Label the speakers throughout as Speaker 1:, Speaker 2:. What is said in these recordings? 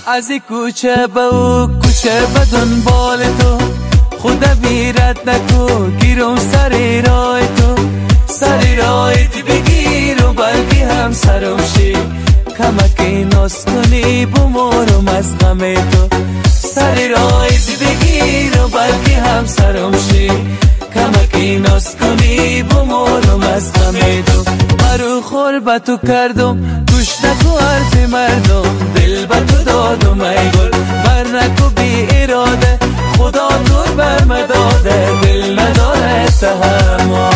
Speaker 1: از این کوچه به او کوچه به دنبال تو، خدا بیرت نکو گیرم سر راه تو، سر راهت بگیر و بلکه هم سرم شی، کمکی ناز کنی بمارم از غم تو، سر راهت بگیر و بلکه هم سرم شی، کمکی ناز کنی بمارم از غم تو. مرو خور به تو کردم گوش نکو حرف مردم، دل به تو دادم ای گل بر نکو بی اراده، خدا تو بر مداده دل نداره تحمل.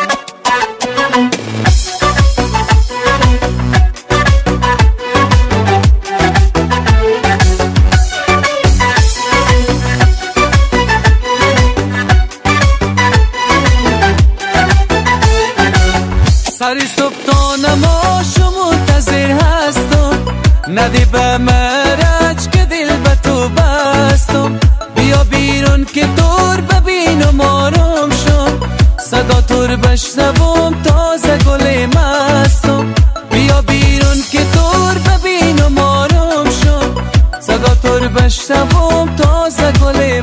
Speaker 1: سر صبح تا نماشو منتظر هستم، ندی به مرج که دل به تو بستم، بیا بیرون که دور ببینم آرام شم، صدا تور بشنوم تازه گل مستم، بیا بیرون که دور ببینم آرام شم، صدا تور بشنوم تازه گل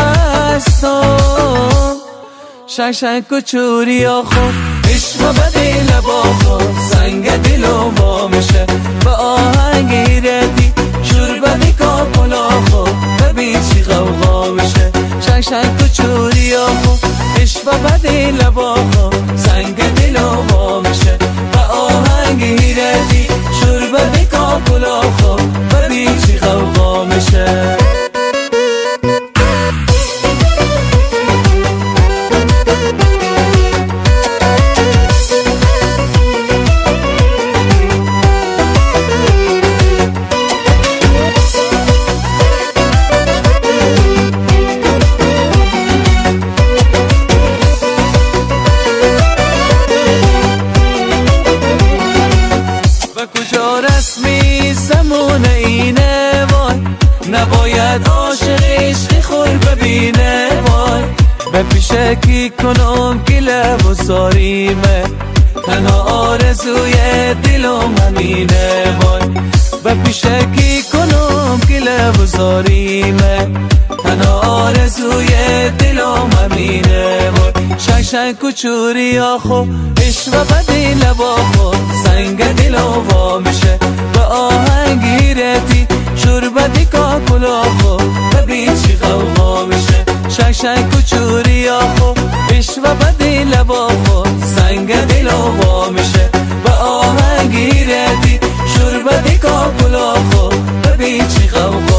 Speaker 1: مستم. شنگ کچوری آخو عشق به دل باخو، سنگ دلو با میشه به آهنگ ایردی، شور بدی کاپلاخو ببین چی غوغا میشه. شنگ کچوری آخو عشق به دل باخو، سنگ دلو با میشه به آهنگ ایردی، شور بدی کاپلاخو ببین چی غوغا میشه. کجا رسمی زمان اینه وای، نباید عاشق عشق خور ببینه وای، به پیشه کی کنم گله و زاریمه، تنها آرزوی دلم همینه وای، به پیشه کی کنم گله و زاریمه، تنها آرزوی دلم همینه وای. شنگ کچوری آخو عشق به دل باخو، سنگ دلو وا میشه به آهنگ ایردی، شور بدی کاکلاخو ببین چی غوغا میشه. شنگ کچوری آخو عشق به دل باخو، سنگ دلو وا میشه به آهنگ ایردی، شور بدی کاکلاخو ببین چی غوغا